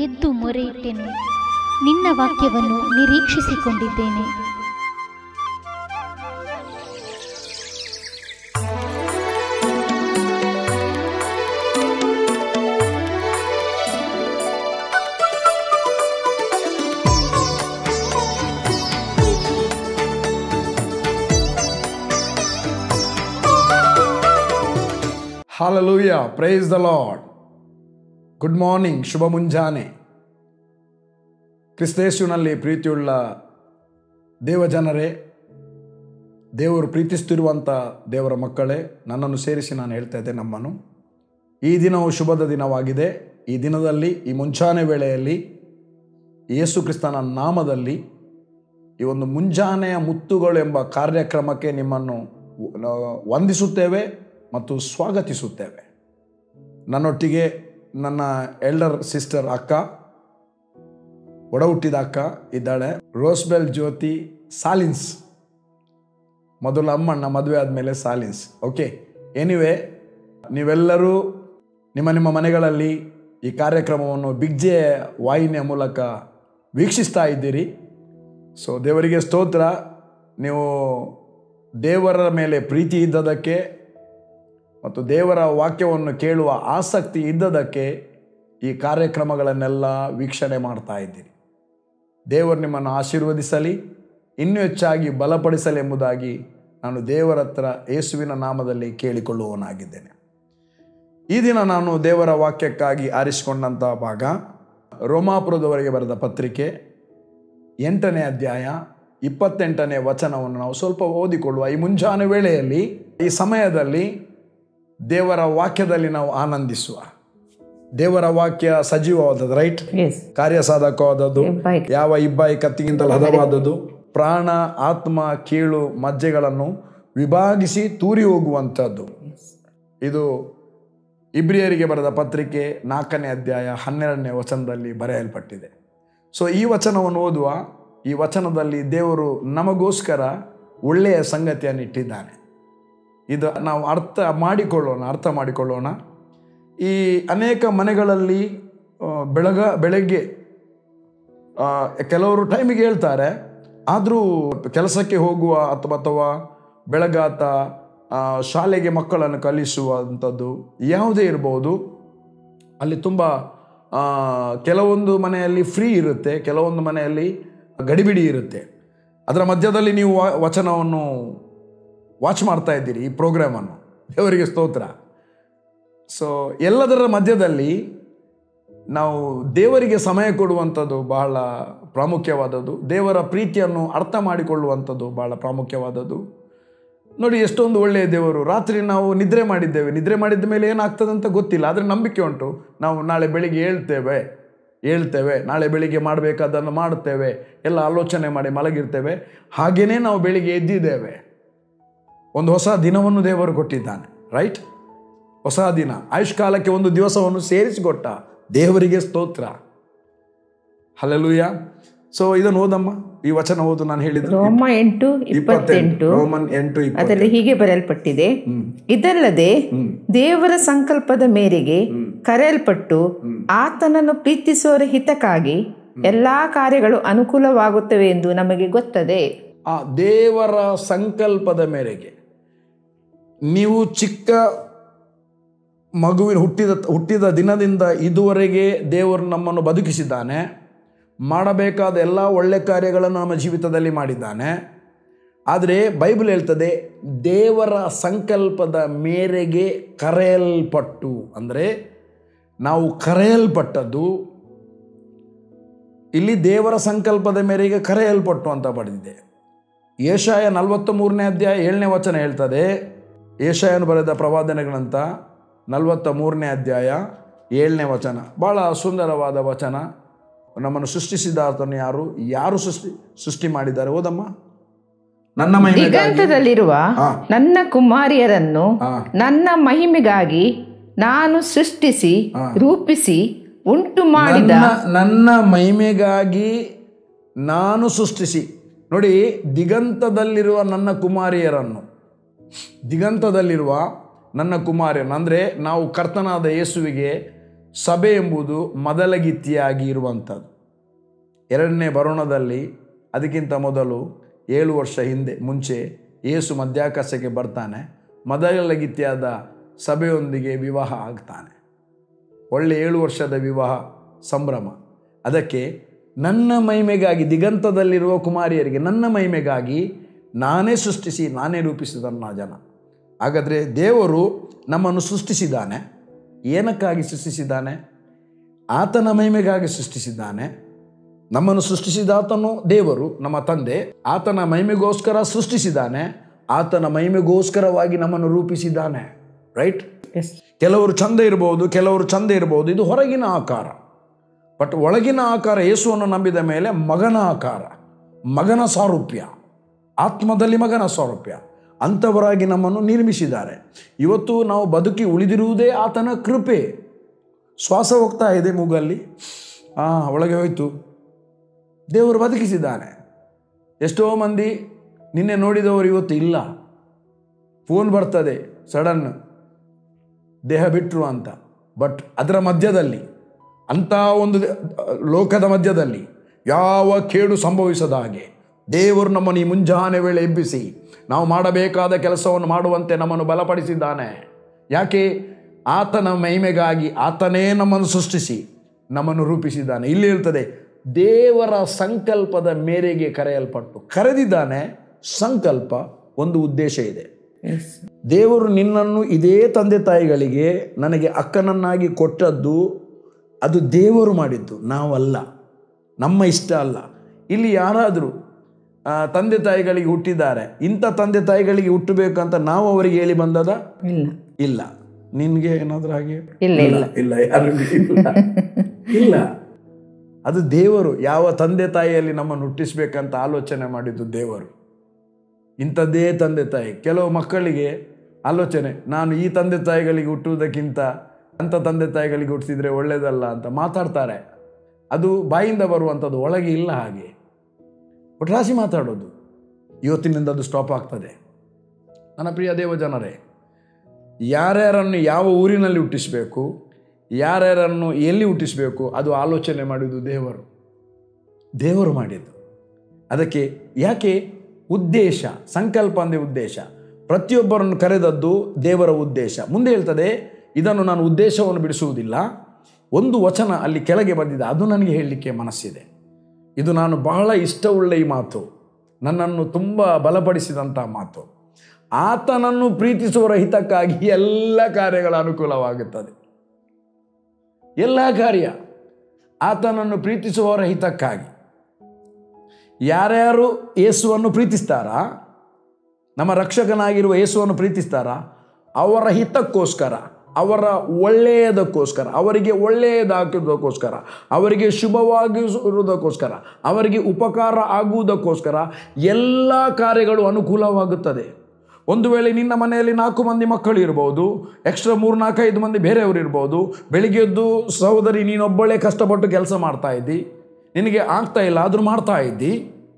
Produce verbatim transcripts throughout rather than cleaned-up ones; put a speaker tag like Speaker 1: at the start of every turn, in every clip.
Speaker 1: ಎದ್ದು ಮೊರೆಯಿಟ್ಟೆನು. ನಿನ್ನ ವಾಕ್ಯವನ್ನು ನಿರೀಕ್ಷಿಸಿಕೊಂಡಿದ್ದೇನೆ.
Speaker 2: Hallelujah, praise the lord. Good morning, ಶುಭ ಮುಂಜಾನೆ. ಕ್ರಿಸ್ತೇಸುವಿನಲ್ಲಿ ಪ್ರೀತಿಯುಳ್ಳ ದೇವಜನರೇ, ದೇವರು ಪ್ರೀತಿಸ್ತಿರುವಂಥ ದೇವರ ಮಕ್ಕಳೇ, ನನ್ನನ್ನು ಸೇರಿಸಿ ನಾನು ಹೇಳ್ತಾ ಇದ್ದೆ ನಮ್ಮನ್ನು. ಈ ದಿನವು ಶುಭದ ದಿನವಾಗಿದೆ. ಈ ದಿನದಲ್ಲಿ, ಈ ಮುಂಜಾನೆ ವೇಳೆಯಲ್ಲಿ ಯೇಸು ಕ್ರಿಸ್ತನ ನಾಮದಲ್ಲಿ ಈ ಒಂದು ಮುಂಜಾನೆಯ ಮುತ್ತುಗಳು ಎಂಬ ಕಾರ್ಯಕ್ರಮಕ್ಕೆ ನಿಮ್ಮನ್ನು ವಂದಿಸುತ್ತೇವೆ ಮತ್ತು ಸ್ವಾಗತಿಸುತ್ತೇವೆ. ನನ್ನೊಟ್ಟಿಗೆ ನನ್ನ ಎಲ್ಡರ್ ಸಿಸ್ಟರ್ ಅಕ್ಕ, ಒಡ ಹುಟ್ಟಿದ ಅಕ್ಕ ಇದ್ದಾಳೆ, ರೋಸ್ಬೆಲ್ ಜ್ಯೋತಿ ಸಾಲಿನ್ಸ್. ಮೊದಲ ಅಮ್ಮಣ್ಣ, ಮದುವೆ ಆದಮೇಲೆ ಸಾಲಿನ್ಸ್. ಓಕೆ, ಎನಿವೆ, ನೀವೆಲ್ಲರೂ ನಿಮ್ಮ ನಿಮ್ಮ ಮನೆಗಳಲ್ಲಿ ಈ ಕಾರ್ಯಕ್ರಮವನ್ನು ಬಿಗ್ ಜೆ ವಾಹಿನಿಯ ಮೂಲಕ ವೀಕ್ಷಿಸ್ತಾ ಇದ್ದೀರಿ. ಸೊ ದೇವರಿಗೆ ಸ್ತೋತ್ರ. ನೀವು ದೇವರ ಮೇಲೆ ಪ್ರೀತಿ ಇದ್ದದಕ್ಕೆ ಮತ್ತು ದೇವರ ವಾಕ್ಯವನ್ನು ಕೇಳುವ ಆಸಕ್ತಿ ಇದ್ದದಕ್ಕೆ ಈ ಕಾರ್ಯಕ್ರಮಗಳನ್ನೆಲ್ಲ ವೀಕ್ಷಣೆ ಮಾಡ್ತಾ ಇದ್ದೀರಿ. ದೇವರು ನಿಮ್ಮನ್ನು ಆಶೀರ್ವದಿಸಲಿ, ಇನ್ನೂ ಹೆಚ್ಚಾಗಿ ಬಲಪಡಿಸಲಿ ಎಂಬುದಾಗಿ ನಾನು ದೇವರ ಹತ್ರ ಯೇಸುವಿನ ನಾಮದಲ್ಲಿ ಕೇಳಿಕೊಳ್ಳುವವನಾಗಿದ್ದೇನೆ. ಈ ದಿನ ನಾನು ದೇವರ ವಾಕ್ಯಕ್ಕಾಗಿ ಆರಿಸಿಕೊಂಡಂಥ ಭಾಗ ರೋಮಾಪುರದವರೆಗೆ ಬರೆದ ಪತ್ರಿಕೆ ಎಂಟನೇ ಅಧ್ಯಾಯ ಇಪ್ಪತ್ತೆಂಟನೇ ವಚನವನ್ನು ನಾವು ಸ್ವಲ್ಪ ಓದಿಕೊಳ್ಳುವ. ಈ ಮುಂಜಾನೆ ವೇಳೆಯಲ್ಲಿ, ಈ ಸಮಯದಲ್ಲಿ ದೇವರ ವಾಕ್ಯದಲ್ಲಿ ನಾವು ಆನಂದಿಸುವ. ದೇವರ ವಾಕ್ಯ ಸಜೀವವಾದದ್ದು, ರೈಟ್, ಕಾರ್ಯಸಾಧಕವಾದದ್ದು, ಯಾವ ಇಬ್ಬಾಯಿ ಕತ್ತಿಗಿಂತಲೂ ಹದವಾದದ್ದು, ಪ್ರಾಣ ಆತ್ಮ ಕೀಳು ಮಜ್ಜೆಗಳನ್ನು ವಿಭಾಗಿಸಿ ತೂರಿ ಹೋಗುವಂಥದ್ದು. ಇದು ಇಬ್ರಿಯರಿಗೆ ಬರೆದ ಪತ್ರಿಕೆ ನಾಲ್ಕನೇ ಅಧ್ಯಾಯ ಹನ್ನೆರಡನೇ ವಚನದಲ್ಲಿ ಬರೆಯಲ್ಪಟ್ಟಿದೆ. ಸೊ ಈ ವಚನವನ್ನು ಓದುವ. ಈ ವಚನದಲ್ಲಿ ದೇವರು ನಮಗೋಸ್ಕರ ಒಳ್ಳೆಯ ಸಂಗತಿಯನ್ನು ಇಟ್ಟಿದ್ದಾನೆ. ಇದು ನಾವು ಅರ್ಥ ಮಾಡಿಕೊಳ್ಳೋಣ ಅರ್ಥ ಮಾಡಿಕೊಳ್ಳೋಣ ಈ ಅನೇಕ ಮನೆಗಳಲ್ಲಿ ಬೆಳಗ ಬೆಳಗ್ಗೆ ಕೆಲವರು ಟೈಮಿಗೆ ಹೇಳ್ತಾರೆ, ಆದರೂ ಕೆಲಸಕ್ಕೆ ಹೋಗುವ ಅಥವಾ ಅಥವಾ ಬೆಳಗಾತ ಶಾಲೆಗೆ ಮಕ್ಕಳನ್ನು ಕಲಿಸುವಂಥದ್ದು ಯಾವುದೇ ಇರ್ಬೋದು, ಅಲ್ಲಿ ತುಂಬ ಕೆಲವೊಂದು ಮನೆಯಲ್ಲಿ ಫ್ರೀ ಇರುತ್ತೆ, ಕೆಲವೊಂದು ಮನೆಯಲ್ಲಿ ಗಡಿಬಿಡಿ ಇರುತ್ತೆ. ಅದರ ಮಧ್ಯದಲ್ಲಿ ನೀವು ವಚನವನ್ನು ವಾಚ್ ಮಾಡ್ತಾ ಇದ್ದೀರಿ, ಈ ಪ್ರೋಗ್ರಾಮನ್ನು. ದೇವರಿಗೆ ಸ್ತೋತ್ರ. ಸೊ ಎಲ್ಲದರ ಮಧ್ಯದಲ್ಲಿ ನಾವು ದೇವರಿಗೆ ಸಮಯ ಕೊಡುವಂಥದ್ದು ಬಹಳ ಪ್ರಾಮುಖ್ಯವಾದದ್ದು. ದೇವರ ಪ್ರೀತಿಯನ್ನು ಅರ್ಥ ಮಾಡಿಕೊಳ್ಳುವಂಥದ್ದು ಬಹಳ ಪ್ರಾಮುಖ್ಯವಾದದ್ದು. ನೋಡಿ, ಎಷ್ಟೊಂದು ಒಳ್ಳೆಯ ದೇವರು. ರಾತ್ರಿ ನಾವು ನಿದ್ರೆ ಮಾಡಿದ್ದೇವೆ, ನಿದ್ರೆ ಮಾಡಿದ ಮೇಲೆ ಏನಾಗ್ತದೆ ಅಂತ ಗೊತ್ತಿಲ್ಲ, ಆದರೆ ನಂಬಿಕೆ ಉಂಟು. ನಾವು ನಾಳೆ ಬೆಳಿಗ್ಗೆ ಹೇಳ್ತೇವೆ ಹೇಳ್ತೇವೆ ನಾಳೆ ಬೆಳಿಗ್ಗೆ ಮಾಡಬೇಕಾದನ್ನು ಮಾಡುತ್ತೇವೆ, ಎಲ್ಲ ಆಲೋಚನೆ ಮಾಡಿ ಮಲಗಿರ್ತೇವೆ. ಹಾಗೆಯೇ ನಾವು ಬೆಳಿಗ್ಗೆ ಎದ್ದಿದ್ದೇವೆ. ಒಂದು ಹೊಸ ದಿನವನ್ನು ದೇವರು ಕೊಟ್ಟಿದ್ದಾನೆ, ರೈಟ್? ಹೊಸ ದಿನ, ಆಯುಷ್ಕಾಲಕ್ಕೆ ಒಂದು ದಿವಸವನ್ನು ಸೇರಿಸಿಕೊಟ್ಟ ದೇವರಿಗೆ ಸ್ತೋತ್ರ. ಹಲ್ಲೆಲೂಯಾ. ಸೊ ಇದನ್ನು ಓದಮ್ಮ, ಈ ವಚನ ಓದು. ನಾನು ಹೇಳಿದ್ದು
Speaker 3: ರೋಮ ಎಂಟು ಇಪ್ಪತ್ತೆಂಟು.
Speaker 2: ರೋಮನ್ ಎಂಟು
Speaker 3: ಅದರಲ್ಲಿ ಹೀಗೆ ಬರೆಯಲ್ಪಟ್ಟಿದೆ, ಇದಲ್ಲದೆ ದೇವರ ಸಂಕಲ್ಪದ ಮೇರೆಗೆ ಕರೆಯಲ್ಪಟ್ಟು ಆತನನ್ನು ಪ್ರೀತಿಸುವವರ ಹಿತಕ್ಕಾಗಿ ಎಲ್ಲಾ ಕಾರ್ಯಗಳು ಅನುಕೂಲವಾಗುತ್ತವೆ ಎಂದು ನಮಗೆ ಗೊತ್ತದೆ.
Speaker 2: ಆ ದೇವರ ಸಂಕಲ್ಪದ ಮೇರೆಗೆ ನೀವು ಚಿಕ್ಕ ಮಗುವಿನ ಹುಟ್ಟಿದ ಹುಟ್ಟಿದ ದಿನದಿಂದ ಇದುವರೆಗೆ ದೇವರು ನಮ್ಮನ್ನು ಬದುಕಿಸಿದ್ದಾನೆ. ಮಾಡಬೇಕಾದ ಎಲ್ಲ ಒಳ್ಳೆ ಕಾರ್ಯಗಳನ್ನು ನಮ್ಮ ಜೀವಿತದಲ್ಲಿ ಮಾಡಿದ್ದಾನೆ. ಆದರೆ ಬೈಬಲ್ ಹೇಳ್ತದೆ, ದೇವರ ಸಂಕಲ್ಪದ ಮೇರೆಗೆ ಕರೆಯಲ್ಪಟ್ಟು, ಅಂದರೆ ನಾವು ಕರೆಯಲ್ಪಟ್ಟದ್ದು ಇಲ್ಲಿ ದೇವರ ಸಂಕಲ್ಪದ ಮೇರೆಗೆ ಕರೆಯಲ್ಪಟ್ಟು ಅಂತ ಬರೆದಿದೆ. ಯೆಶಾಯ ನಲವತ್ತ ಮೂರನೇ ಅಧ್ಯಾಯ ಏಳನೇ ವಚನ ಹೇಳ್ತದೆ. ಯೆಶಾಯನು ಬರೆದ ಪ್ರವಾದನೆ ಗ್ರಂಥ ನಲವತ್ತ ಮೂರನೇ ಅಧ್ಯಾಯ ಏಳನೇ ವಚನ, ಬಹಳ ಸುಂದರವಾದ ವಚನ. ನಮ್ಮನ್ನು ಸೃಷ್ಟಿಸಿದ ಆತನು ಯಾರು ಯಾರು ಸೃಷ್ಟಿ ಸೃಷ್ಟಿ ಮಾಡಿದ್ದಾರೆ? ಓದಮ್ಮ.
Speaker 3: ನನ್ನ ದಿಗಂತದಲ್ಲಿರುವ ನನ್ನ ಕುಮಾರಿಯರನ್ನು ನನ್ನ ಮಹಿಮೆಗಾಗಿ ನಾನು ಸೃಷ್ಟಿಸಿ ರೂಪಿಸಿ ಉಂಟು ಮಾಡಿದ
Speaker 2: ನನ್ನ ಮಹಿಮೆಗಾಗಿ ನಾನು ಸೃಷ್ಟಿಸಿ. ನೋಡಿ, ದಿಗಂತದಲ್ಲಿರುವ ನನ್ನ ಕುಮಾರಿಯರನ್ನು, ದಿಗಂತದಲ್ಲಿರುವ ನನ್ನ ಕುಮಾರಿಯರನ್ನು ಅಂದರೆ ನಾವು ಕರ್ತನಾದ ಯೇಸುವಿಗೆ ಸಭೆ ಎಂಬುದು ಮೊದಲಗಿತ್ತಿಯಾಗಿ ಇರುವಂಥದ್ದು. ಎರಡನೇ ಬರೋಣದಲ್ಲಿ ಅದಕ್ಕಿಂತ ಮೊದಲು ಏಳು ವರ್ಷ ಹಿಂದೆ ಮುಂಚೆ ಯೇಸು ಮಧ್ಯಾಕಾಶಕ್ಕೆ ಬರ್ತಾನೆ, ಮೊದಲಗಿತ್ತಿಯಾದ ಸಭೆಯೊಂದಿಗೆ ವಿವಾಹ ಆಗ್ತಾನೆ. ಒಳ್ಳೆ ಏಳು ವರ್ಷದ ವಿವಾಹ ಸಂಭ್ರಮ. ಅದಕ್ಕೆ ನನ್ನ ಮಹಿಮೆಗಾಗಿ, ದಿಗಂತದಲ್ಲಿರುವ ಕುಮಾರಿಯರಿಗೆ ನನ್ನ ಮಹಿಮೆಗಾಗಿ ನಾನೇ ಸೃಷ್ಟಿಸಿ ನಾನೇ ರೂಪಿಸಿದನ್ನ ಜನ. ಹಾಗಾದರೆ ದೇವರು ನಮ್ಮನ್ನು ಸೃಷ್ಟಿಸಿದ್ದಾನೆ. ಏನಕ್ಕಾಗಿ ಸೃಷ್ಟಿಸಿದ್ದಾನೆ? ಆತನ ಮಹಿಮೆಗಾಗಿ ಸೃಷ್ಟಿಸಿದ್ದಾನೆ. ನಮ್ಮನ್ನು ಸೃಷ್ಟಿಸಿದ ಆತನು ದೇವರು, ನಮ್ಮ ತಂದೆ. ಆತನ ಮಹಿಮೆಗೋಸ್ಕರ ಸೃಷ್ಟಿಸಿದ್ದಾನೆ. ಆತನ ಮಹಿಮೆಗೋಸ್ಕರವಾಗಿ ನಮ್ಮನ್ನು ರೂಪಿಸಿದ್ದಾನೆ. ರೈಟ್? ಕೆಲವರು ಚಂದ ಇರಬಹುದು, ಕೆಲವರು ಚಂದ ಇರಬಹುದು. ಇದು ಹೊರಗಿನ ಆಕಾರ. ಬಟ್ ಒಳಗಿನ ಆಕಾರ ಯೇಸುವನ್ನು ನಂಬಿದ ಮೇಲೆ ಮಗನ ಆಕಾರ, ಮಗನ ಸಾರೂಪ್ಯ, ಆತ್ಮದಲ್ಲಿ ಮಗನ ಸಾರೂಪ್ಯ ಅಂಥವರಾಗಿ ನಮ್ಮನ್ನು ನಿರ್ಮಿಸಿದ್ದಾರೆ. ಇವತ್ತು ನಾವು ಬದುಕಿ ಉಳಿದಿರುವುದೇ ಆತನ ಕೃಪೆ. ಶ್ವಾಸ ಹೋಗ್ತಾ ಇದೆ ಮೂಗಲ್ಲಿ, ಆ ಒಳಗೆ ಹೋಯ್ತು, ದೇವರು ಬದುಕಿಸಿದ್ದಾನೆ. ಎಷ್ಟೋ ಮಂದಿ ನಿನ್ನೆ ನೋಡಿದವರು ಇವತ್ತು ಇಲ್ಲ. ಫೋನ್ ಬರ್ತದೆ ಸಡನ್ ದೇಹ ಬಿಟ್ಟರು ಅಂತ. ಬಟ್ ಅದರ ಮಧ್ಯದಲ್ಲಿ, ಅಂಥ ಒಂದು ಲೋಕದ ಮಧ್ಯದಲ್ಲಿ ಯಾವ ಕೇಡು ಸಂಭವಿಸದ ಹಾಗೆ ದೇವರು ನಮ್ಮನ್ನು ಈ ಮುಂಜಾನೆ ವೇಳೆ ಎಬ್ಬಿಸಿ ನಾವು ಮಾಡಬೇಕಾದ ಕೆಲಸವನ್ನು ಮಾಡುವಂತೆ ನಮ್ಮನ್ನು ಬಲಪಡಿಸಿದ್ದಾನೆ. ಯಾಕೆ? ಆತನ ಮಹಿಮೆಗಾಗಿ ಆತನೇ ನಮ್ಮನ್ನು ಸೃಷ್ಟಿಸಿ ನಮ್ಮನ್ನು ರೂಪಿಸಿದ್ದಾನೆ. ಇಲ್ಲಿ ಹೇಳ್ತದೆ, ದೇವರ ಸಂಕಲ್ಪದ ಮೇರೆಗೆ ಕರೆಯಲ್ಪಟ್ಟು ಕರೆದಿದ್ದಾನೆ. ಸಂಕಲ್ಪ, ಒಂದು ಉದ್ದೇಶ ಇದೆ. ದೇವರು ನಿನ್ನನ್ನು ಇದೇ ತಂದೆ ತಾಯಿಗಳಿಗೆ ನನಗೆ ಅಕ್ಕನನ್ನಾಗಿ ಕೊಟ್ಟದ್ದು ಅದು ದೇವರು ಮಾಡಿದ್ದು, ನಾವಲ್ಲ, ನಮ್ಮ ಇಷ್ಟ ಅಲ್ಲ. ಇಲ್ಲಿ ಯಾರಾದರೂ ತಂದೆ ತಾಯಿಗಳಿಗೆ ಹುಟ್ಟಿದ್ದಾರೆ, ಇಂಥ ತಂದೆ ತಾಯಿಗಳಿಗೆ ಹುಟ್ಟಬೇಕಂತ ನಾವು ಅವರಿಗೆ ಹೇಳಿ ಬಂದದ?
Speaker 3: ಇಲ್ಲ
Speaker 2: ಇಲ್ಲ. ನಿನಗೆ ಏನಾದರೂ ಹಾಗೆ?
Speaker 3: ಇಲ್ಲ ಇಲ್ಲ
Speaker 2: ಇಲ್ಲ ಇಲ್ಲ ಇಲ್ಲ. ಅದು ದೇವರು ಯಾವ ತಂದೆ ತಾಯಿಯಲ್ಲಿ ನಮ್ಮನ್ನು ಹುಟ್ಟಿಸ್ಬೇಕಂತ ಆಲೋಚನೆ ಮಾಡಿದ್ದು ದೇವರು. ಇಂಥದ್ದೇ ತಂದೆ ತಾಯಿ. ಕೆಲವು ಮಕ್ಕಳಿಗೆ ಆಲೋಚನೆ, ನಾನು ಈ ತಂದೆ ತಾಯಿಗಳಿಗೆ ಹುಟ್ಟುವುದಕ್ಕಿಂತ ಅಂಥ ತಂದೆ ತಾಯಿಗಳಿಗೆ ಹುಟ್ಟಿಸಿದ್ರೆ ಒಳ್ಳೆಯದಲ್ಲ ಅಂತ ಮಾತಾಡ್ತಾರೆ. ಅದು ಬಾಯಿಂದ ಬರುವಂಥದ್ದು, ಒಳಗೆ ಇಲ್ಲ. ಹಾಗೆ ಒಟ್ರಾಸಿ ಮಾತಾಡೋದು. ಇವತ್ತಿನಿಂದ ಅದು ಸ್ಟಾಪ್ ಆಗ್ತದೆ. ನನ್ನ ಪ್ರಿಯ ದೇವ ಜನರೇ, ಯಾರ್ಯಾರನ್ನು ಯಾವ ಊರಿನಲ್ಲಿ ಹುಟ್ಟಿಸಬೇಕು, ಯಾರ್ಯಾರನ್ನು ಎಲ್ಲಿ ಹುಟ್ಟಿಸಬೇಕು, ಅದು ಆಲೋಚನೆ ಮಾಡಿದ್ದು ದೇವರು. ದೇವರು ಮಾಡಿದ್ದು. ಅದಕ್ಕೆ ಯಾಕೆ? ಉದ್ದೇಶ, ಸಂಕಲ್ಪ ಅಂದರೆ ಉದ್ದೇಶ. ಪ್ರತಿಯೊಬ್ಬರನ್ನು ಕರೆದದ್ದು ದೇವರ ಉದ್ದೇಶ. ಮುಂದೆ ಹೇಳ್ತದೆ, ಇದನ್ನು ನಾನು ಉದ್ದೇಶವನ್ನು ಬಿಡಿಸುವುದಿಲ್ಲ. ಒಂದು ವಚನ ಅಲ್ಲಿ ಕೆಳಗೆ ಬಂದಿದೆ, ಅದು ನನಗೆ ಹೇಳಲಿಕ್ಕೆ ಮನಸ್ಸಿದೆ. ಇದು ನಾನು ಬಹಳ ಇಷ್ಟವುಳ್ಳ ಈ ಮಾತು, ನನ್ನನ್ನು ತುಂಬ ಬಲಪಡಿಸಿದಂಥ ಮಾತು. ಆತನನ್ನು ಪ್ರೀತಿಸುವವರ ಹಿತಕ್ಕಾಗಿ ಎಲ್ಲ ಕಾರ್ಯಗಳ ಅನುಕೂಲವಾಗುತ್ತದೆ. ಎಲ್ಲ ಕಾರ್ಯ ಆತನನ್ನು ಪ್ರೀತಿಸುವವರ ಹಿತಕ್ಕಾಗಿ. ಯಾರ್ಯಾರು ಯೇಸುವನ್ನು ಪ್ರೀತಿಸ್ತಾರಾ, ನಮ್ಮ ರಕ್ಷಕನಾಗಿರುವ ಯೇಸುವನ್ನು ಪ್ರೀತಿಸ್ತಾರಾ, ಅವರ ಹಿತಕ್ಕೋಸ್ಕರ, ಅವರ ಒಳ್ಳೆಯದಕ್ಕೋಸ್ಕರ, ಅವರಿಗೆ ಒಳ್ಳೆಯದಾಗುವುದಕ್ಕೋಸ್ಕರ, ಅವರಿಗೆ ಶುಭವಾಗಿರುವುದಕ್ಕೋಸ್ಕರ, ಅವರಿಗೆ ಉಪಕಾರ ಆಗುವುದಕ್ಕೋಸ್ಕರ ಎಲ್ಲ ಕಾರ್ಯಗಳು ಅನುಕೂಲವಾಗುತ್ತದೆ. ಒಂದು ವೇಳೆ ನಿನ್ನ ಮನೆಯಲ್ಲಿ ನಾಲ್ಕು ಮಂದಿ ಮಕ್ಕಳು ಇರ್ಬೋದು, ಎಕ್ಸ್ಟ್ರಾ ಮೂರು ನಾಲ್ಕೈದು ಮಂದಿ ಬೇರೆಯವರು ಇರ್ಬೋದು. ಬೆಳಿಗ್ಗೆದ್ದು ಸಹೋದರಿ ನೀನೊಬ್ಬಳೇ ಕಷ್ಟಪಟ್ಟು ಕೆಲಸ ಮಾಡ್ತಾ ಇದ್ದಿ, ನಿನಗೆ ಆಗ್ತಾ ಇಲ್ಲ, ಆದರೂ ಮಾಡ್ತಾ ಇದ್ದಿ.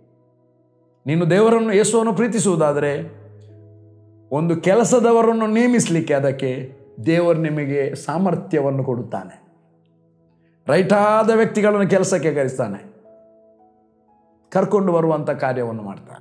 Speaker 2: ನೀನು ದೇವರನ್ನು ಯೇಸುವನ್ನು ಪ್ರೀತಿಸುವುದಾದರೆ ಒಂದು ಕೆಲಸದವರನ್ನು ನೇಮಿಸಲಿಕ್ಕೆ ಅದಕ್ಕೆ ದೇವರು ನಿಮಗೆ ಸಾಮರ್ಥ್ಯವನ್ನು ಕೊಡುತ್ತಾನೆ. ರೈಟಾದ ವ್ಯಕ್ತಿಗಳನ್ನು ಕೆಲಸಕ್ಕೆ ಕರೆಸ್ತಾನೆ, ಕರ್ಕೊಂಡು ಬರುವಂಥ ಕಾರ್ಯವನ್ನು ಮಾಡ್ತಾನೆ.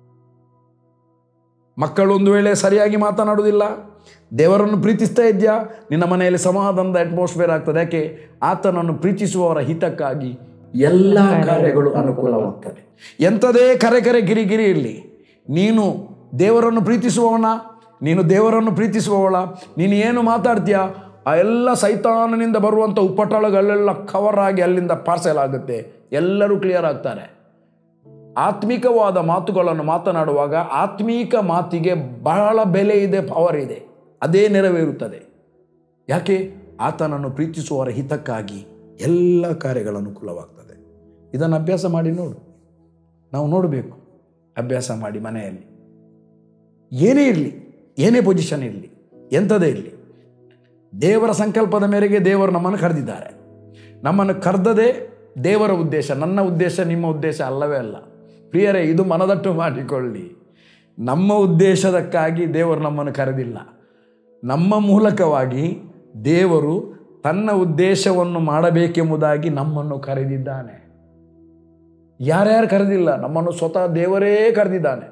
Speaker 2: ಮಕ್ಕಳು ಒಂದು ವೇಳೆ ಸರಿಯಾಗಿ ಮಾತನಾಡುವುದಿಲ್ಲ, ದೇವರನ್ನು ಪ್ರೀತಿಸ್ತಾ ಇದೆಯಾ, ನಿನ್ನ ಮನೆಯಲ್ಲಿ ಸಮಾಧಾನದ ಅಟ್ಮಾಸ್ಫಿಯರ್ ಆಗ್ತದೆ. ಯಾಕೆ? ಆತನನ್ನು ಪ್ರೀತಿಸುವವರ ಹಿತಕ್ಕಾಗಿ ಎಲ್ಲ ಕಾರ್ಯಗಳು ಅನುಕೂಲವಾಗ್ತದೆ. ಎಂಥದೇ ಕರೆ ಕರೆ ಗಿರಿ ಗಿರಿ ಇರಲಿ, ನೀನು ದೇವರನ್ನು ಪ್ರೀತಿಸುವವನ, ನೀನು ದೇವರನ್ನು ಪ್ರೀತಿಸುವವಳ, ನೀನು ಏನು ಮಾತಾಡ್ತೀಯ ಆ ಎಲ್ಲ ಸೈತಾನನಿಂದ ಬರುವಂಥ ಉಪಟಳಗಳೆಲ್ಲ ಕವರ್ ಆಗಿ ಅಲ್ಲಿಂದ ಪಾರ್ಸೆಲ್ ಆಗುತ್ತೆ. ಎಲ್ಲರೂ ಕ್ಲಿಯರ್ ಆಗ್ತಾರೆ. ಆತ್ಮಿಕವಾದ ಮಾತುಗಳನ್ನು ಮಾತನಾಡುವಾಗ ಆತ್ಮೀಕ ಮಾತಿಗೆ ಬಹಳ ಬೆಲೆ ಇದೆ, ಪವರ್ ಇದೆ, ಅದೇ ನೆರವೇರುತ್ತದೆ. ಯಾಕೆ? ಆತನನ್ನು ಪ್ರೀತಿಸುವವರ ಹಿತಕ್ಕಾಗಿ ಎಲ್ಲ ಕಾರ್ಯಗಳು ಅನುಕೂಲವಾಗ್ತದೆ. ಇದನ್ನು ಅಭ್ಯಾಸ ಮಾಡಿ ನೋಡು. ನಾವು ನೋಡಬೇಕು, ಅಭ್ಯಾಸ ಮಾಡಿ ಮನೆಯಲ್ಲಿ. ಏನೇ ಇರಲಿ, ಏನೇ ಪೊಸಿಷನ್ ಇರಲಿ, ಎಂಥದೇ ಇರಲಿ, ದೇವರ ಸಂಕಲ್ಪದ ಮೇರೆಗೆ ದೇವರು ನಮ್ಮನ್ನು ಕರೆದಿದ್ದಾರೆ. ನಮ್ಮನ್ನು ಕರೆದದೇ ದೇವರ ಉದ್ದೇಶ. ನನ್ನ ಉದ್ದೇಶ ನಿಮ್ಮ ಉದ್ದೇಶ ಅಲ್ಲವೇ ಅಲ್ಲ. ಪ್ರಿಯರೇ, ಇದು ಮನದಟ್ಟು ಮಾಡಿಕೊಳ್ಳಿ. ನಮ್ಮ ಉದ್ದೇಶದಕ್ಕಾಗಿ ದೇವರು ನಮ್ಮನ್ನು ಕರೆದಿಲ್ಲ. ನಮ್ಮ ಮೂಲಕವಾಗಿ ದೇವರು ತನ್ನ ಉದ್ದೇಶವನ್ನು ಮಾಡಬೇಕೆಂಬುದಾಗಿ ನಮ್ಮನ್ನು ಕರೆದಿದ್ದಾನೆ. ಯಾರ್ಯಾರು ಕರೆದಿಲ್ಲ, ನಮ್ಮನ್ನು ಸ್ವತಃ ದೇವರೇ ಕರೆದಿದ್ದಾನೆ.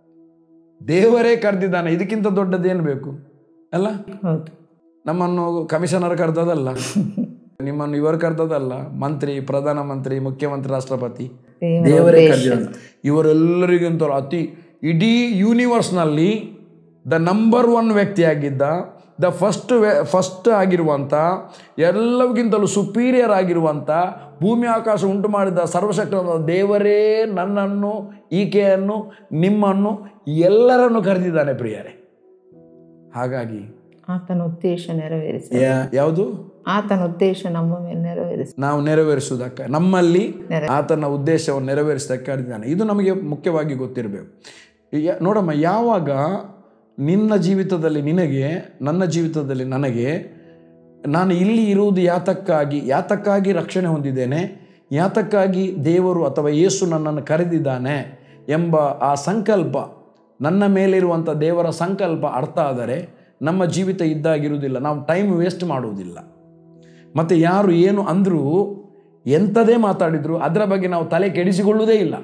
Speaker 2: ದೇವರೇ ಕರೆದಿದ್ದಾನೆ. ಇದಕ್ಕಿಂತ ದೊಡ್ಡದೇನು ಬೇಕು ಅಲ್ಲ?
Speaker 3: ಹೌದು.
Speaker 2: ನಮ್ಮನ್ನು ಕಮಿಷನರ್ ಕರೆದದಲ್ಲ, ನಿಮ್ಮನ್ನು ಇವರು ಕರೆದದಲ್ಲ, ಮಂತ್ರಿ, ಪ್ರಧಾನ ಮಂತ್ರಿ, ಮುಖ್ಯಮಂತ್ರಿ, ರಾಷ್ಟ್ರಪತಿ, ದೇವರೇ ಕರೆದಿದ್ದಾನೆ. ಇವರೆಲ್ಲರಿಗಿಂತ ಅತಿ ಇಡೀ ಯೂನಿವರ್ಸ್ನಲ್ಲಿ ದ ನಂಬರ್ ಒನ್ ವ್ಯಕ್ತಿಯಾಗಿದ್ದ, ದ ಫಸ್ಟ್ ಫಸ್ಟ್ ಆಗಿರುವಂಥ, ಎಲ್ಲರಿಗಿಂತಲೂ ಸುಪೀರಿಯರ್ ಆಗಿರುವಂಥ, ಭೂಮಿ ಆಕಾಶ ಉಂಟು ಮಾಡಿದ ಸರ್ವಶಕ್ತ ದೇವರೇ ನನ್ನನ್ನು, ಈಕೆಯನ್ನು, ನಿಮ್ಮನ್ನು, ಎಲ್ಲರನ್ನು ಕರೆದಿದ್ದಾನೆ ಪ್ರಿಯರೇ. ಹಾಗಾಗಿ
Speaker 3: ಆತನ ಉದ್ದೇಶ ನೆರವೇರಿಸ
Speaker 2: ಯಾವುದು?
Speaker 3: ಆತನ ಉದ್ದೇಶ ನಮ್ಮ ಮೇಲೆ ನೆರವೇರಿಸ
Speaker 2: ನಾವು ನೆರವೇರಿಸುವುದಕ್ಕೆ, ನಮ್ಮಲ್ಲಿ ಆತನ ಉದ್ದೇಶವನ್ನು ನೆರವೇರಿಸೋದಕ್ಕೆ ಕರೆದಿದ್ದಾನೆ. ಇದು ನಮಗೆ ಮುಖ್ಯವಾಗಿ ಗೊತ್ತಿರಬೇಕು. ನೋಡಮ್ಮ, ಯಾವಾಗ ನಿನ್ನ ಜೀವಿತದಲ್ಲಿ ನಿನಗೆ, ನನ್ನ ಜೀವಿತದಲ್ಲಿ ನನಗೆ, ನಾನು ಇಲ್ಲಿ ಇರುವುದು ಯಾತಕ್ಕಾಗಿ, ಯಾತಕ್ಕಾಗಿ ರಕ್ಷಣೆ ಹೊಂದಿದ್ದೇನೆ, ಯಾತಕ್ಕಾಗಿ ದೇವರು ಅಥವಾ ಯೇಸು ನನ್ನನ್ನು ಕರೆದಿದ್ದಾನೆ ಎಂಬ ಆ ಸಂಕಲ್ಪ, ನನ್ನ ಮೇಲಿರುವಂಥ ದೇವರ ಸಂಕಲ್ಪ ಅರ್ಥ ಆದರೆ ನಮ್ಮ ಜೀವಿತ ಇದ್ದಾಗಿರುವುದಿಲ್ಲ. ನಾವು ಟೈಮ್ ವೇಸ್ಟ್ ಮಾಡುವುದಿಲ್ಲ. ಮತ್ತು ಯಾರು ಏನು ಅಂದರೂ, ಎಂಥದೇ ಮಾತಾಡಿದ್ರು ಅದರ ಬಗ್ಗೆ ನಾವು ತಲೆ ಕೆಡಿಸಿಕೊಳ್ಳುವುದೇ ಇಲ್ಲ.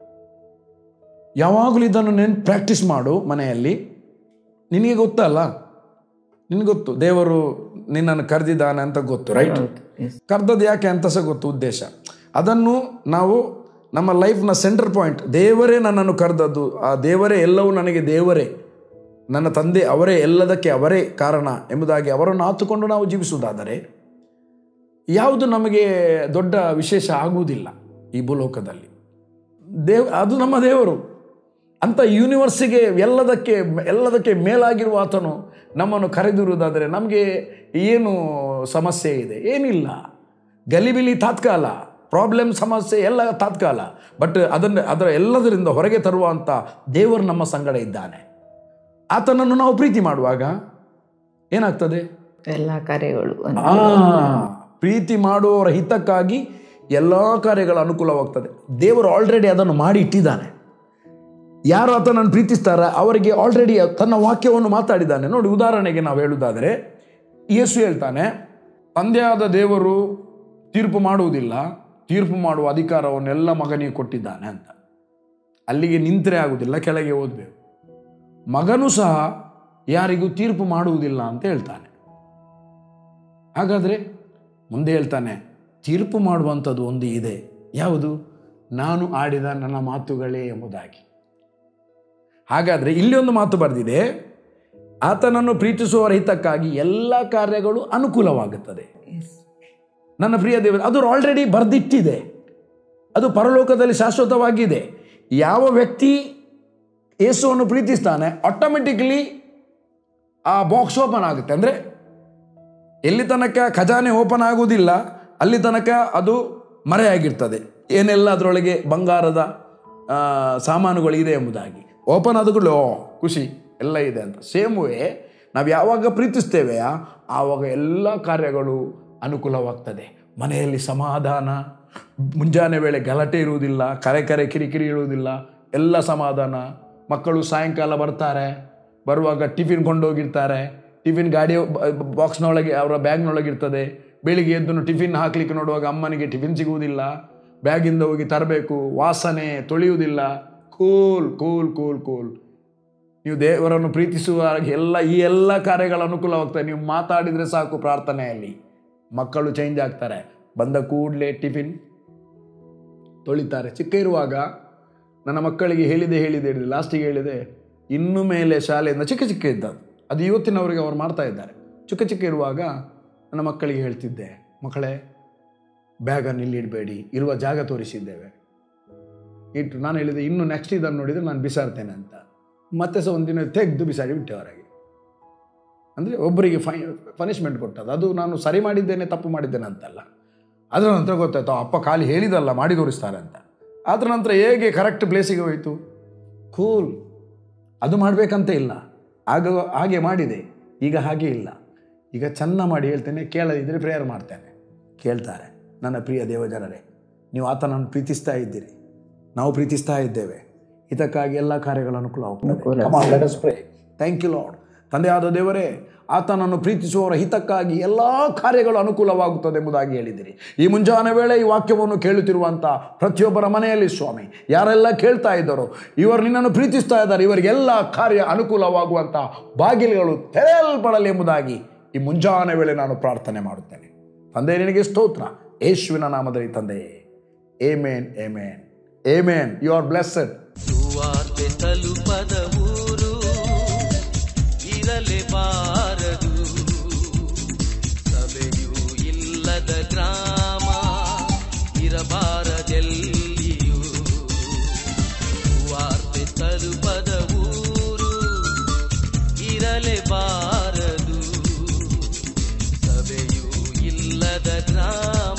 Speaker 2: ಯಾವಾಗಲೂ ಇದನ್ನು ನೆನ್ ಪ್ರಾಕ್ಟೀಸ್ ಮಾಡು ಮನೆಯಲ್ಲಿ. ನಿನಗೆ ಗೊತ್ತಲ್ಲ, ನಿನಗೆ ಗೊತ್ತು ದೇವರು ನಿನ್ನನ್ನು ಕರೆದಿದ್ದಾನೆ ಅಂತ ಗೊತ್ತು, ರೈಟ್? ಕರೆದದ್ದು ಯಾಕೆ ಅಂತ ಸಹ ಗೊತ್ತು, ಉದ್ದೇಶ. ಅದನ್ನು ನಾವು ನಮ್ಮ ಲೈಫ್ನ ಸೆಂಟರ್ ಪಾಯಿಂಟ್, ದೇವರೇ ನನ್ನನ್ನು ಕರೆದದ್ದು, ಆ ದೇವರೇ ಎಲ್ಲವೂ ನನಗೆ ದೇವರೇ, ನನ್ನ ತಂದೆ ಅವರೇ, ಎಲ್ಲದಕ್ಕೆ ಅವರೇ ಕಾರಣ ಎಂಬುದಾಗಿ ಅವರನ್ನು ಆತುಕೊಂಡು ನಾವು ಜೀವಿಸುವುದಾದರೆ ಯಾವುದು ನಮಗೆ ದೊಡ್ಡ ವಿಶೇಷ ಆಗುವುದಿಲ್ಲ ಈ ಭೂಲೋಕದಲ್ಲಿ. ದೇವ್ ಅದು ನಮ್ಮ ದೇವರು ಅಂಥ ಯೂನಿವರ್ಸಿಗೆ ಎಲ್ಲದಕ್ಕೆ ಎಲ್ಲದಕ್ಕೆ ಮೇಲಾಗಿರುವ ಆತನು ನಮ್ಮನ್ನು ಕರೆದಿರುವುದಾದರೆ ನಮಗೆ ಏನು ಸಮಸ್ಯೆ ಇದೆ? ಏನಿಲ್ಲ. ಗಲಿಬಿಲಿ ತಾತ್ಕಾಲ, ಪ್ರಾಬ್ಲಮ್, ಸಮಸ್ಯೆ ಎಲ್ಲ ತಾತ್ಕಾಲ. ಬಟ್ ಅದನ್ನು ಅದರ ಎಲ್ಲದರಿಂದ ಹೊರಗೆ ತರುವಂಥ ದೇವರು ನಮ್ಮ ಸಂಗಡ ಇದ್ದಾನೆ. ಆತನನ್ನು ನಾವು ಪ್ರೀತಿ ಮಾಡುವಾಗ ಏನಾಗ್ತದೆ?
Speaker 3: ಎಲ್ಲ ಕಾರ್ಯಗಳು
Speaker 2: ಆ ಪ್ರೀತಿ ಮಾಡುವವರ ಹಿತಕ್ಕಾಗಿ ಎಲ್ಲ ಕಾರ್ಯಗಳ ಅನುಕೂಲವಾಗ್ತದೆ. ದೇವರು ಆಲ್ರೆಡಿ ಅದನ್ನು ಮಾಡಿ ಇಟ್ಟಿದ್ದಾನೆ. ಯಾರು ಆತನನ್ನು ಪ್ರೀತಿಸ್ತಾರ ಅವರಿಗೆ ಆಲ್ರೆಡಿ ತನ್ನ ವಾಕ್ಯವನ್ನು ಮಾತಾಡಿದ್ದಾನೆ. ನೋಡಿ, ಉದಾಹರಣೆಗೆ ನಾವು ಹೇಳುವುದಾದರೆ, ಯೇಸು ಹೇಳ್ತಾನೆ, ತಂದೆಯಾದ ದೇವರು ತೀರ್ಪು ಮಾಡುವುದಿಲ್ಲ, ತೀರ್ಪು ಮಾಡುವ ಅಧಿಕಾರವನ್ನೆಲ್ಲ ಮಗನಿಗೆ ಕೊಟ್ಟಿದ್ದಾನೆ ಅಂತ. ಅಲ್ಲಿಗೆ ನಿಂತರೆ ಆಗುವುದಿಲ್ಲ, ಕೆಳಗೆ ಓದಬೇಕು. ಮಗನೂ ಸಹ ಯಾರಿಗೂ ತೀರ್ಪು ಮಾಡುವುದಿಲ್ಲ ಅಂತ ಹೇಳ್ತಾನೆ. ಹಾಗಾದರೆ ಮುಂದೆ ಹೇಳ್ತಾನೆ, ತೀರ್ಪು ಮಾಡುವಂಥದ್ದು ಒಂದು ಇದೆ. ಯಾವುದು? ನಾನು ಆಡಿದ ನನ್ನ ಮಾತುಗಳೇ ಎಂಬುದಾಗಿ. ಹಾಗಾದರೆ ಇಲ್ಲಿ ಒಂದು ಮಾತು ಬರೆದಿದೆ, ಆತನನ್ನು ಪ್ರೀತಿಸುವವರ ಹಿತಕ್ಕಾಗಿ ಎಲ್ಲ ಕಾರ್ಯಗಳು ಅನುಕೂಲವಾಗುತ್ತದೆ. ನನ್ನ ಪ್ರಿಯ ದೇವರು, ಅದು ಆಲ್ರೆಡಿ ಬರೆದಿಟ್ಟಿದೆ, ಅದು ಪರಲೋಕದಲ್ಲಿ ಶಾಶ್ವತವಾಗಿದೆ. ಯಾವ ವ್ಯಕ್ತಿ ಯೇಸುವನ್ನು ಪ್ರೀತಿಸ್ತಾನೆ ಆಟೋಮೆಟಿಕ್ಲಿ ಆ ಬಾಕ್ಸ್ ಓಪನ್ ಆಗುತ್ತೆ. ಅಂದರೆ ಎಲ್ಲಿ ತನಕ ಖಜಾನೆ ಓಪನ್ ಆಗುವುದಿಲ್ಲ ಅಲ್ಲಿ ತನಕ ಅದು ಮರೆಯಾಗಿರ್ತದೆ, ಏನೆಲ್ಲ ಅದರೊಳಗೆ ಬಂಗಾರದ ಸಾಮಾನುಗಳು ಇದೆ ಎಂಬುದಾಗಿ. ಓಪನ್ ಆದಗಳು ಓ ಖುಷಿ ಎಲ್ಲ ಇದೆ ಅಂತ. ಸೇಮ್ ವೇ ನಾವು ಯಾವಾಗ ಪ್ರೀತಿಸ್ತೇವೆ ಆವಾಗ ಎಲ್ಲ ಕಾರ್ಯಗಳು ಅನುಕೂಲವಾಗ್ತದೆ. ಮನೆಯಲ್ಲಿ ಸಮಾಧಾನ, ಮುಂಜಾನೆ ವೇಳೆ ಗಲಾಟೆ ಇರುವುದಿಲ್ಲ, ಕರೆ ಕರೆ ಕಿರಿಕಿರಿ ಇರುವುದಿಲ್ಲ, ಎಲ್ಲ ಸಮಾಧಾನ. ಮಕ್ಕಳು ಸಾಯಂಕಾಲ ಬರ್ತಾರೆ, ಬರುವಾಗ ಟಿಫಿನ್ ಕೊಂಡೋಗಿರ್ತಾರೆ, ಟಿಫಿನ್ ಗಾಡಿ ಬಾಕ್ಸ್ನೊಳಗೆ ಅವರ ಬ್ಯಾಗ್ನೊಳಗಿರ್ತದೆ. ಬೆಳಿಗ್ಗೆ ಎದ್ದು ಟಿಫಿನ್ ಹಾಕ್ಲಿಕ್ಕೆ ನೋಡುವಾಗ ಅಮ್ಮನಿಗೆ ಟಿಫಿನ್ ಸಿಗುವುದಿಲ್ಲ, ಬ್ಯಾಗಿಂದ ಹೋಗಿ ತರಬೇಕು, ವಾಸನೆ ತೊಳೆಯುವುದಿಲ್ಲ. ಕೂಲ್ ಕೂಲ್ ಕೂಲ್ ಕೂಲ್ ನೀವು ದೇವರನ್ನು ಪ್ರೀತಿಸುವ ಎಲ್ಲ ಈ ಎಲ್ಲ ಕಾರ್ಯಗಳ ಅನುಕೂಲವಾಗ್ತದೆ. ನೀವು ಮಾತಾಡಿದರೆ ಸಾಕು ಪ್ರಾರ್ಥನೆಯಲ್ಲಿ, ಮಕ್ಕಳು ಚೇಂಜ್ ಆಗ್ತಾರೆ. ಬಂದ ಕೂಡಲೇ ಟಿಫಿನ್ ತೊಳಿತಾರೆ. ಚಿಕ್ಕ ಇರುವಾಗ ನನ್ನ ಮಕ್ಕಳಿಗೆ ಹೇಳಿದೆ ಹೇಳಿದೆ ಹೇಳಿದೆ ಲಾಸ್ಟಿಗೆ ಹೇಳಿದೆ, ಇನ್ನು ಮೇಲೆ ಶಾಲೆಯಿಂದ ಚಿಕ್ಕ ಚಿಕ್ಕ ಇದ್ದದ್ದು ಅದು ಇವತ್ತಿನವರಿಗೆ ಅವ್ರು ಮಾಡ್ತಾ ಇದ್ದಾರೆ. ಚಿಕ್ಕ ಚಿಕ್ಕ ಇರುವಾಗ ನನ್ನ ಮಕ್ಕಳಿಗೆ ಹೇಳ್ತಿದ್ದೆ, ಮಕ್ಕಳೇ ಬ್ಯಾಗನ್ನು ಇಲ್ಲಿ ಇಡಬೇಡಿ, ಇರುವ ಜಾಗ ತೋರಿಸಿದ್ದೇವೆ ಇಟ್ಟು. ನಾನು ಹೇಳಿದೆ, ಇನ್ನು ನೆಕ್ಸ್ಟ್ ಇದನ್ನು ನೋಡಿದರೆ ನಾನು ಬಿಸಾಡ್ತೇನೆ ಅಂತ. ಮತ್ತೆ ಸಹ ಒಂದಿನ ತೆಗೆದು ಬಿಸಾಡಿ ಬಿಟ್ಟೆ ಹೊರಗೆ. ಅಂದರೆ ಒಬ್ಬರಿಗೆ ಫೈ ಪನಿಷ್ಮೆಂಟ್ ಕೊಟ್ಟದ್ದು. ಅದು ನಾನು ಸರಿ ಮಾಡಿದ್ದೇನೆ ತಪ್ಪು ಮಾಡಿದ್ದೇನೆ ಅಂತಲ್ಲ. ಅದರ ನಂತರ ಗೊತ್ತಾಯ್ತು ಅಪ್ಪ ಖಾಲಿ ಹೇಳಿದಲ್ಲ ಮಾಡಿ ತೋರಿಸ್ತಾರೆ ಅಂತ. ಅದರ ನಂತರ ಹೇಗೆ ಕರೆಕ್ಟ್ ಪ್ಲೇಸಿಗೆ ಹೋಯಿತು. ಕೂಲ್, ಅದು ಮಾಡಬೇಕಂತ ಇಲ್ಲ, ಆಗ ಹಾಗೆ ಮಾಡಿದೆ. ಈಗ ಹಾಗೆ ಇಲ್ಲ, ಈಗ ಚೆನ್ನ ಮಾಡಿ ಹೇಳ್ತೇನೆ, ಕೇಳದಿದ್ದರೆ ಪ್ರೇಯರ್ ಮಾಡ್ತೇನೆ. ಕೇಳ್ತಾರೆ. ನನ್ನ ಪ್ರಿಯ ದೇವಜನರೇ, ನೀವು ಆತನನ್ನು ಪ್ರೀತಿಸ್ತಾ ಇದ್ದೀರಿ, ನಾವು ಪ್ರೀತಿಸ್ತಾ ಇದ್ದೇವೆ, ಇದಕ್ಕಾಗಿ ಎಲ್ಲ ಕಾರ್ಯಗಳ ಅನುಕೂಲ ಹೋಗ್ತದೆ. Thank you lord. ತಂದೆಯಾದ ದೇವರೇ, ಆತನನ್ನು ಪ್ರೀತಿಸುವವರ ಹಿತಕ್ಕಾಗಿ ಎಲ್ಲ ಕಾರ್ಯಗಳು ಅನುಕೂಲವಾಗುತ್ತದೆ ಎಂಬುದಾಗಿ ಹೇಳಿದಿರಿ. ಈ ಮುಂಜಾನೆ ವೇಳೆ ಈ ವಾಕ್ಯವನ್ನು ಕೇಳುತ್ತಿರುವಂಥ ಪ್ರತಿಯೊಬ್ಬರ ಮನೆಯಲ್ಲಿ ಸ್ವಾಮಿ, ಯಾರೆಲ್ಲ ಕೇಳ್ತಾ ಇದ್ದಾರೋ, ಇವರು ನಿನ್ನನ್ನು ಪ್ರೀತಿಸ್ತಾ ಇದ್ದಾರೆ, ಇವರಿಗೆಲ್ಲ ಕಾರ್ಯ ಅನುಕೂಲವಾಗುವಂಥ ಬಾಗಿಲುಗಳು ತೆರೆಯಲ್ಪಡಲಿ ಎಂಬುದಾಗಿ ಈ ಮುಂಜಾನೆ ವೇಳೆ ನಾನು ಪ್ರಾರ್ಥನೆ ಮಾಡುತ್ತೇನೆ. ತಂದೆ, ನಿನಗೆ ಸ್ತೋತ್ರ, ಯೇಸುವಿನ ನಾಮದಲ್ಲಿ ತಂದೆಯೇ. Amen, amen, amen. You are blessed.
Speaker 4: ಸುವಾರ್ತೆ ತಲುಪದ ಊರು ಇರಲೇಬಾರದು, ಸಭೆಯೂ ಇಲ್ಲದ ಗ್ರಾಮ ಇರಬಾರದೆಲ್ಲಿಯೂ. ಸುವಾರ್ತೆ ತಲುಪದ ಊರು ಇರಲೇಬಾರದು, ಸಭೆಯೂ ಇಲ್ಲದ ಗ್ರಾಮ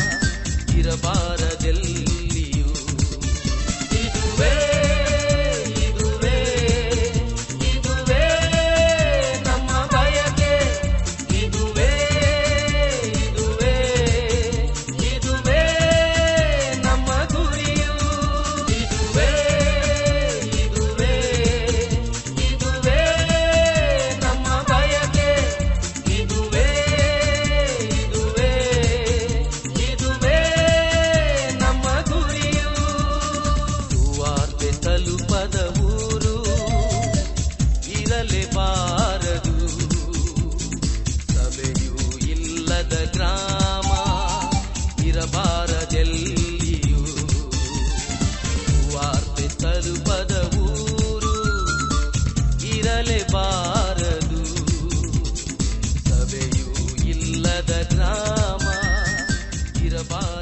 Speaker 4: ಇರಬಾರದೆಲ್ಲಿಯೂ. ಇದುವೇ ಇದುವೇ ಇದುವೇ ನಮ್ಮ ಬಯಕೆ, ಇದುವೇ ಇದುವೇ ಇದುವೇ ನಮ್ಮ ಗುರಿಯು. ಇದುವೇ ಇದುವೇ ಇದುವೇ ನಮ್ಮ ಬಯಕೆ, ಇದುವೇ ಇದುವೇ ಇದುವೇ ನಮ್ಮ ಗುರಿಯು. ಸುವಾರ್ತೆ ತಲುಪದ ಊರು ಇರಲೇಬಾರದು, ಸಭೆಯೂ ಇಲ್ಲದ ಗ್ರಾಮ ಇರಬಾರದೆಲ್ಲಿಯೂ. ಸುವಾರ್ತೆ ತಲುಪದ ಊರು ಇರಲೇಬಾರದು, ಸಭೆಯೂ ಇಲ್ಲದ ಗ್ರಾಮ ಇರಬಾರದು.